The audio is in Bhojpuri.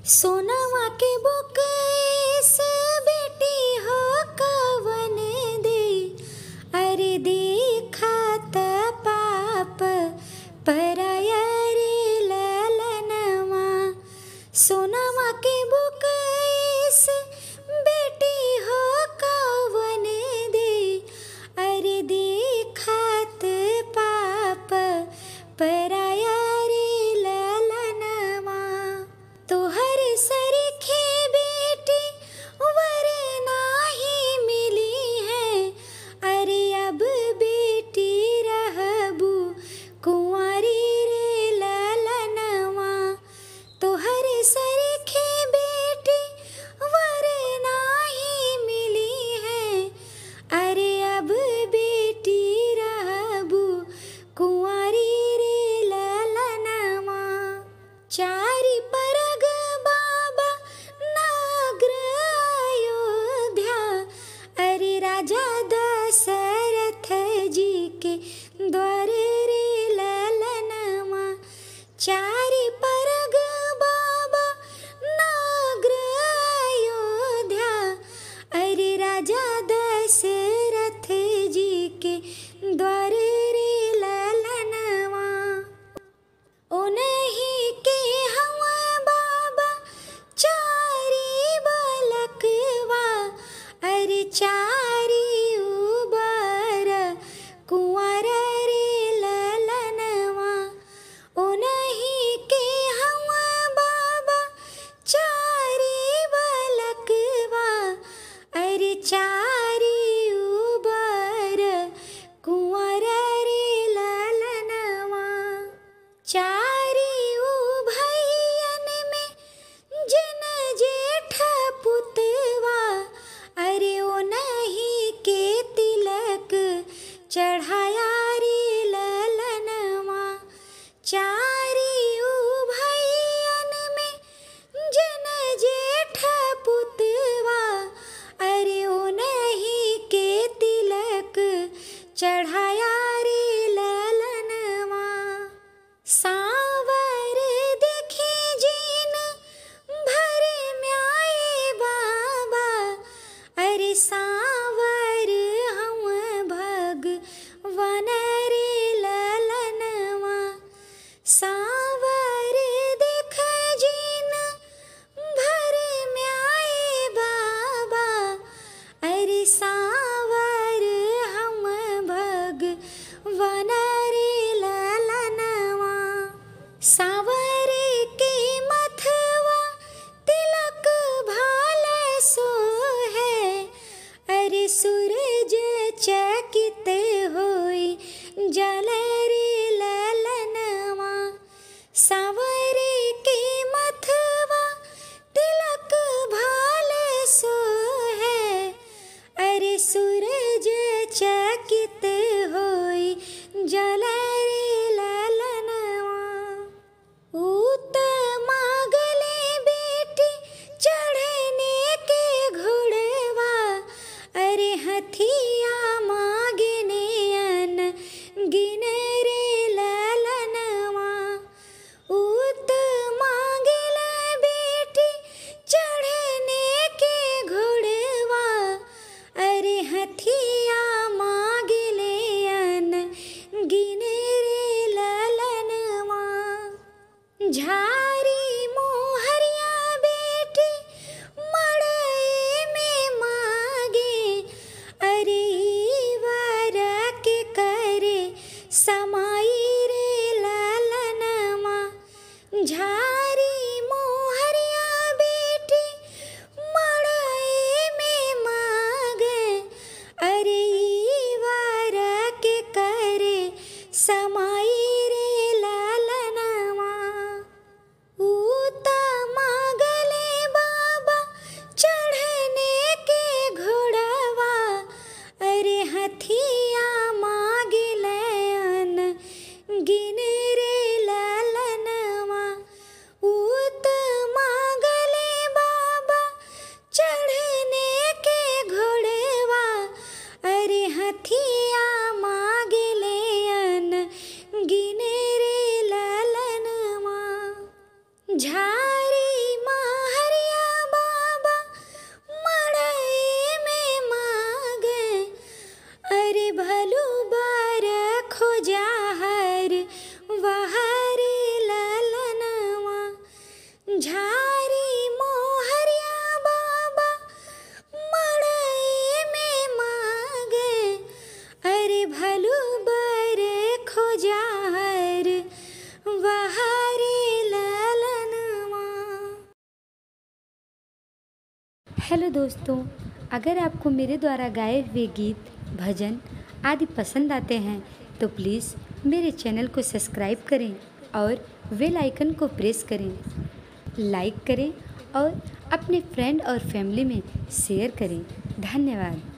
सोनवा के बुकेस बेटी हो कवन दे। अरे देखा त पाप पराया रे ललनवा। सोनवा के बुकेस बेटी हो कवन दे। अरे देखा त पाप पराया रे ललनवा। तोहर सरखे बेटी वर नाही मिली है। अरे अब बेटी रहबू कुंवारी रे ललनवा। तोहर सरखे बेटी वर हेलो दोस्तों, अगर आपको मेरे द्वारा गाए हुए गीत, भजन आदि पसंद आते हैं तो प्लीज़ मेरे चैनल को सब्सक्राइब करें और बेल आइकन को प्रेस करें, लाइक करें और अपने फ्रेंड और फैमिली में शेयर करें। धन्यवाद।